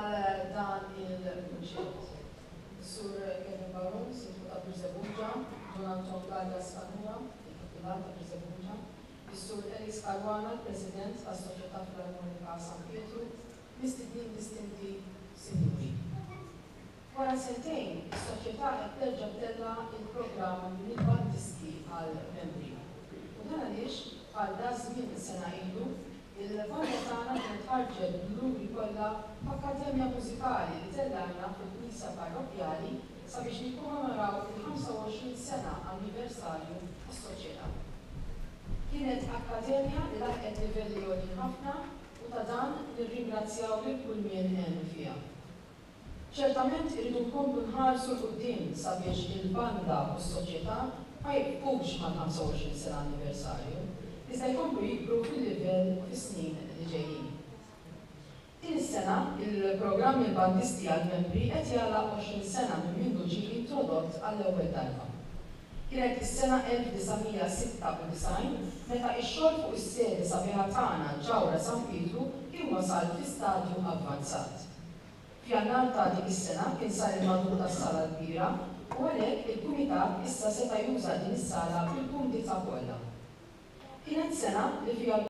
dan il-kunċett. Sur Kevin Baron, Sintu ta' Pirzebuġa, Donaton Galla Skanura, il-Titular ta' Pirzebuġa, Sur Elis Karwana, President ta' Soċjetà Filarmonika San Pietru, mistednin distinti sinjuri. Wara sentejn, is-soċjetà qed terġa' tella il-programm mill-bandisti għall-membri. U dan għaliex bħal da żmien sena ilu, il-valla tagħna kienet ħarġet l-luri kollha f'Akkademja Mużikali li tellajna fil-Knisa Parrokjali sabiex nikkommemoraw il-25 sena anniversarju tas-soċjetà. Kienet akkademja li laħqet livelli għolin ħafna u ta' dan nirringrazzjaw lil kull min għenu fiha. ċertament irridu nkomplu nħarsu l-qudiem sabiex il-banda u s-soċjetà ma jibqux mal-25 sena anniversarju, iżda jkomplu jikbru fil-livell u fis-snin li ġejjin. Din is-sena il-programm il-bandisti għall-membri qed jagħlaq 20 sena minn mindu ġie introdott għall-ewwel darba. Kienet is-sena 1996 meta x-xogħol fuq is-sede sabiħa tagħna ġawra San Pietru kien wasal fi stadju avvanzat. F'Jannar ta' dik is-sena kien sar il-madur tas-sala kbira u għalhekk il-Kumitat issa seta' juża din is-sala bil-kumdità kollha. Kienet sena li fiha